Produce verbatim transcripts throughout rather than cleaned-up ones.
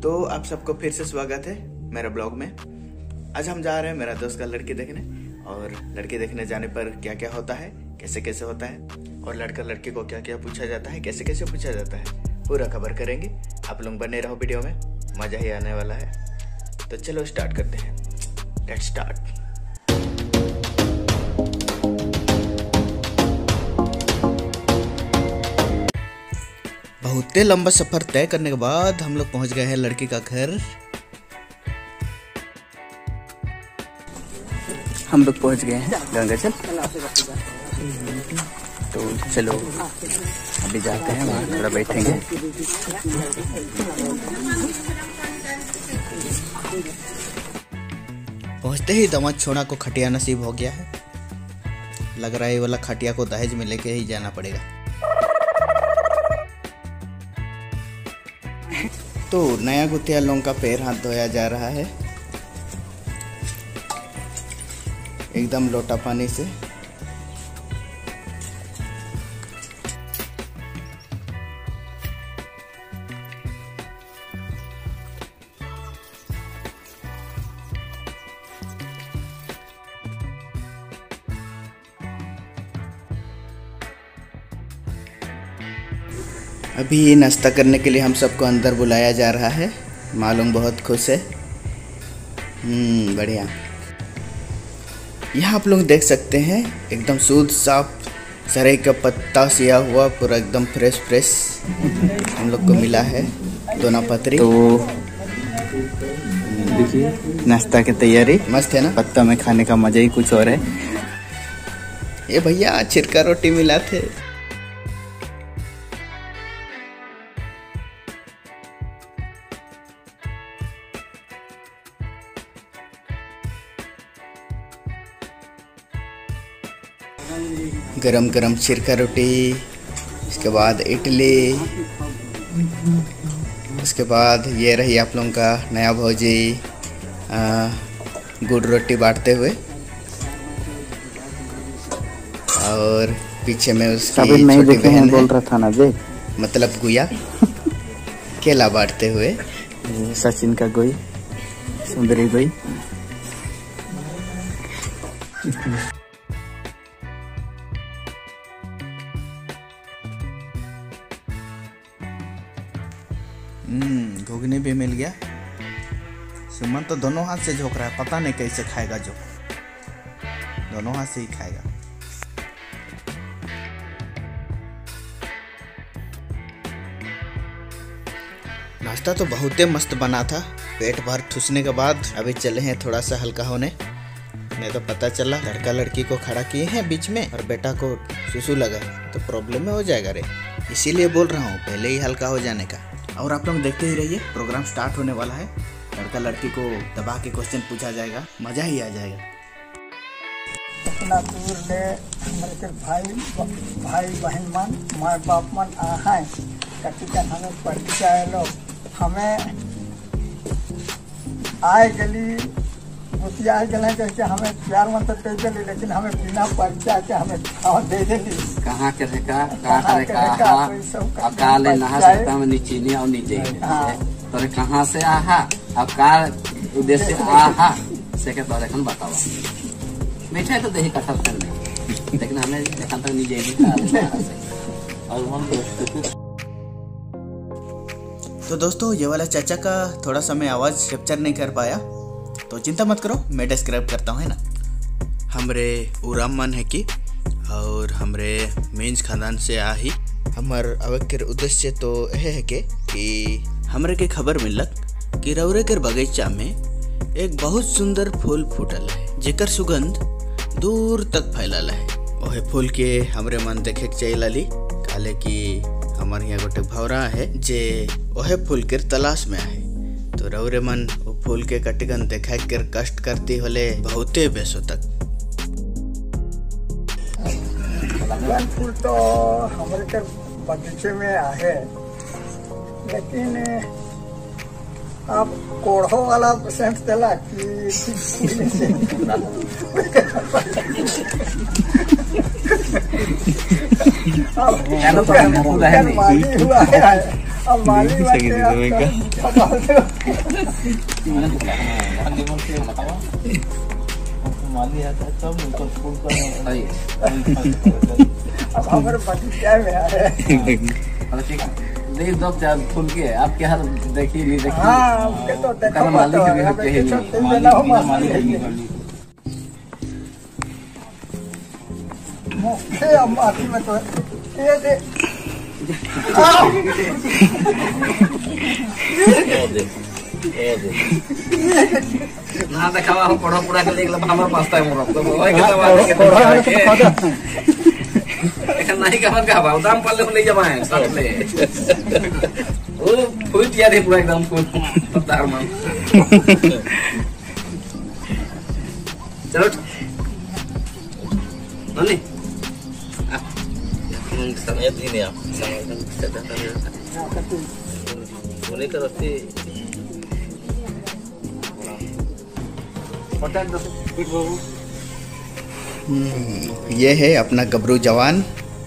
तो आप सबको फिर से स्वागत है मेरा ब्लॉग में। आज हम जा रहे हैं मेरा दोस्त का लड़की देखने, और लड़की देखने जाने पर क्या क्या होता है, कैसे कैसे होता है, और लड़का लड़की को क्या क्या पूछा जाता है, कैसे कैसे पूछा जाता है, पूरा खबर करेंगे। आप लोग बने रहो वीडियो में, मज़ा ही आने वाला है। तो चलो स्टार्ट करते हैं। Let's start. बहुत लंबा सफर तय करने के बाद हम लोग पहुंच गए हैं लड़की का घर। हम लोग पहुंच गए हैं गंगाचल। तो चलो अभी जाते हैं, वहाँ थोड़ा बैठेंगे। पहुंचते ही दामाद छोड़ा को खटिया नसीब हो गया है। लग रहा है ये वाला खटिया को दहेज में लेके ही जाना पड़ेगा। तो नया गुतिया लोगों का पैर हाथ धोया जा रहा है, एकदम लोटा पानी से। अभी नाश्ता करने के लिए हम सबको अंदर बुलाया जा रहा है। मालूम बहुत खुश है। हम्म बढ़िया। यहाँ आप लोग देख सकते हैं एकदम शुद्ध साफ सरेई का पत्ता सिया हुआ, पूरा एकदम फ्रेश फ्रेश हम लोग को मिला है दोना पत्री। तो देखिए नाश्ता की तैयारी मस्त है ना। पत्ता में खाने का मजा ही कुछ और है। ये भैया छिरका रोटी मिला थे। गरम गरम छिरका रोटी, इसके बाद इडली, उसके बाद ये रही आप लोगों का नया भौजी गुड़ रोटी बांटते हुए, और पीछे में उसकी छोटी बहन बोल रहा था ना जे, मतलब गुया केला बांटते हुए। सचिन का गोई, सुंदरी गोई। हम्म घुगनी भी मिल गया। सुमन तो दोनों हाथ से झोंक रहा है, पता नहीं कैसे खाएगा, जो दोनों हाथ से ही खाएगा। नाश्ता तो बहुत ही मस्त बना था। पेट भर ठूसने के बाद अभी चले हैं थोड़ा सा हल्का होने। नहीं तो पता चला लड़का लड़की को खड़ा किए हैं बीच में और बेटा को सुसु लगा तो प्रॉब्लम में हो जाएगा रे। इसीलिए बोल रहा हूँ पहले ही हल्का हो जाने का। और आप लोग देखते ही रहिए, प्रोग्राम स्टार्ट होने वाला है। लड़का लड़की को दबा के क्वेश्चन पूछा जाएगा, मजा ही आ जाएगा। इतना दूर ले हमारे भाई भाई बहन मन माँ बाप मन आए कटी का हमें परिचय लो, हमें आए गली गुतिया गले करके हमें प्यार मन तो दे दिली, लेकिन हमें बिना परिचय के हमें खावा दे दिली। कहाँ के रेखा कहाँ के रेखा काले नहा सकता में नीचे नहीं और नीचे तोरे कहाँ से आहा, अब का उद्देश्य आहा से के तोरे कन बतावा। मिठाई तो दही कटल करने, लेकिन हमें देखा तक नीचे नहीं खा। और हम तो दोस्तों ये वाला चाचा का थोड़ा सा मैं आवाज कैप्चर नहीं कर पाया, तो चिंता मत करो, मैं डिस्क्राइब करता हूँ, है ना। हमरे उराम मन है कि और हमरे मेंस खानदान से आ ही हमार आवक के उद्देश्य तो यह है के कि हमरे के खबर मिलक कि रौरे के बगीचा में एक बहुत सुंदर फूल फूटल है, जेकर सुगंध दूर तक फैलल है। वह फूल के हमरे मन देखे के चाहिए लाली, काले कि हमारे यहाँ गोटे भौरा है जे वह फूल के तलाश में है। तो रौरे मन वो फूल के कटिगन देखा कर कष्ट करती होले बहुते बेसो तक। फूल तो हमारे के बगीचे में आहे, लेकिन आप कोढ़ो वाला सेंस दिला कि हुआ है। अब माली सही बनते समय का। अब संभाल दो। सही अब हमारे बगीचा में आए। मतलब ठीक है देखिए दो चार फूल के आपके हाथ देखिए नहीं देखिए हाँ उसके तो देखो कारण मालिक मत, भी हमें होते हैं किसी नहीं। चीज़ देना हो मालिक। मुझे अब माटी में तो ये दे ना देखावा हो पढ़ो पूरा के लेके हमारे पास टाइम हो तो वही के बात के एखन नहीं का मत का दाम पल्ले ले जमाए साथ ले ओ फूल किया दे पूरा एकदम फूल पत्ता मान चलो ननी समय दिन है समय करते ये है अपना गबरू जवान।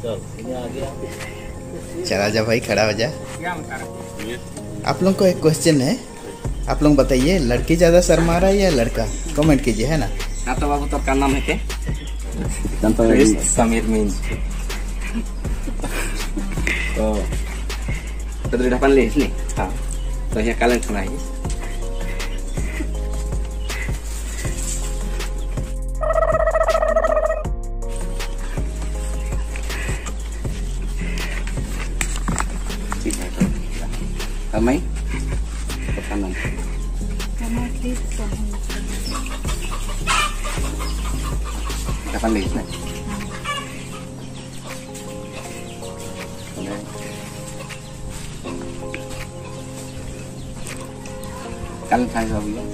चला जा भाई, खड़ा हो जा। आप लोग को एक क्वेश्चन है, आप लोग बताइए लड़की ज्यादा शर्मा रहा है या लड़का? कमेंट कीजिए, है ना। हाँ तो बाबू तो क्या नाम है के समीर मीन तो तो ढापन ले इसलिए हाँ तो यहाँ कालन सुनाइए ठीक है अब मैं तो क्या नाम ढापन ले इसलिए कल खाए सब ये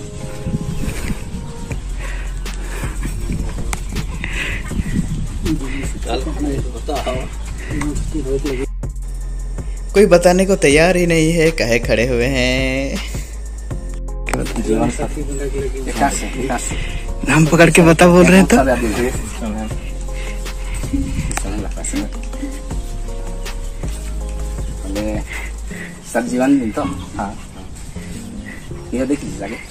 कोई बताने को तैयार ही नहीं है, कहे खड़े हुए हैं। जीवन साथी विकास विकास नाम पकड़ के बता बोल रहे हैं तो सब जीवन दिन तो हाँ यह देख लीजिए आगे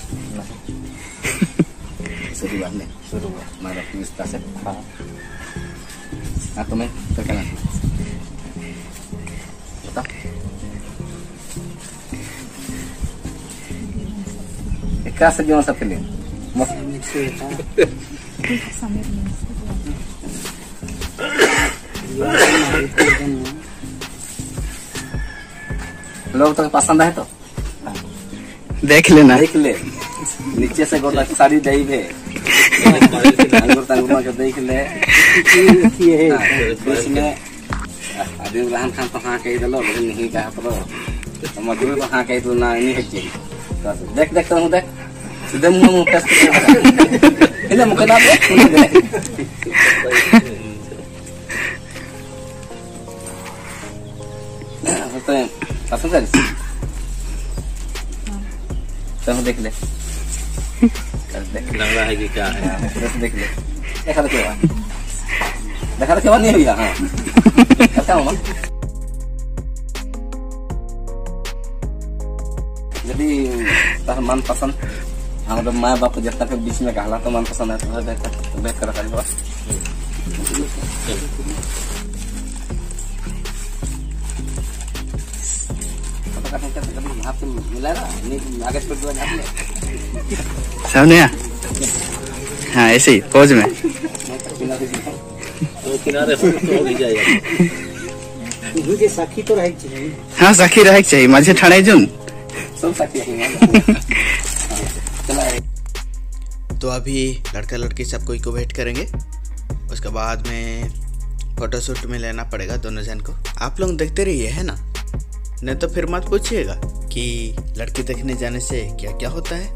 शुरुआत में शुरू हमारा विस्तार से हाँ हाँ तुम्हें तो क्या नाम बता क्या से जीवन सबके लिए लोग तो पसंद है तो देख लेना। देख ले नीचे से गोला साड़ी दई भे अंगूर तंगूर के देख ले इसमें आदमी रहन खान तो हाँ कह दलो लेकिन नहीं कहा तो मजदूर तो हाँ कह तो ना नहीं है चाहिए देख देख तो देख सीधे मुंह मुंह टेस्ट इले मुख ना दे तो पसंद है तो देख ले लग रहा है कि क्या है देख ले देखा तो क्या देखा तो क्या नहीं हुई हाँ क्या हुआ यदि तार मन पसंद हाँ तो माँ बाप जितना फिर बीच में कहला तो मन पसंद है तो बेहतर बेहतर कर कभी मिला ना आगे सामने हाँ ऐसे ही पोज में किनारे हो जाएगा मुझे साखी तो रही चाहिए। हाँ साखी रहे चाहिए माझे ठाणे जुन सब साखी तो अभी लड़का लड़की सब कोई को वेट करेंगे, उसके बाद में फोटोशूट में लेना पड़ेगा दोनों जन को। आप लोग देखते रहिए, है ना, नहीं तो फिर मत पूछिएगा कि लड़की देखने जाने से क्या क्या होता है।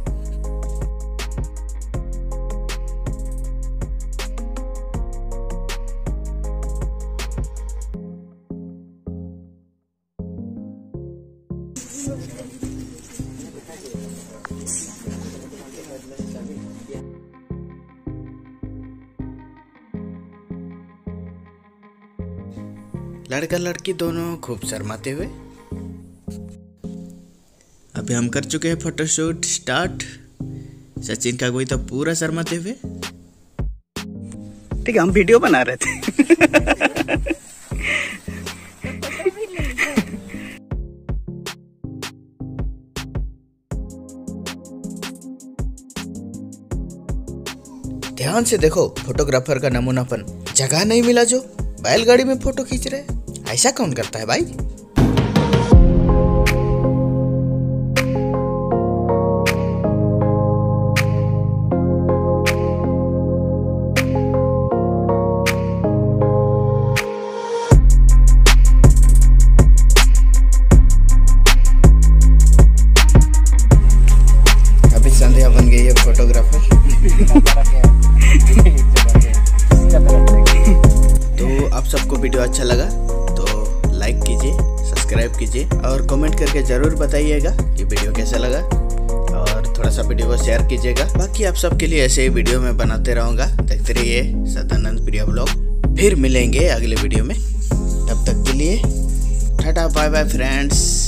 लड़का लड़की दोनों खूब शर्माते हुए अभी हम कर चुके हैं फोटोशूट स्टार्ट। सचिन का कोई तो पूरा शर्माते हुए। ठीक है, हम वीडियो बना रहे थे। ध्यान से देखो, फोटोग्राफर का नमूनापन। जगह नहीं मिला जो बैलगाड़ी में फोटो खींच रहे। ऐसा कौन करता है भाई? अभी संध्या बन गई है फोटोग्राफर। तो आप सबको वीडियो अच्छा लगा तो लाइक कीजिए, सब्सक्राइब कीजिए और कमेंट करके ज़रूर बताइएगा कि वीडियो कैसा लगा, और थोड़ा सा वीडियो को शेयर कीजिएगा। बाकी आप सबके लिए ऐसे ही वीडियो मैं बनाते रहूँगा। देखते रहिए सदानंद प्रिया ब्लॉग। फिर मिलेंगे अगले वीडियो में, तब तक के लिए टाटा बाय बाय फ्रेंड्स।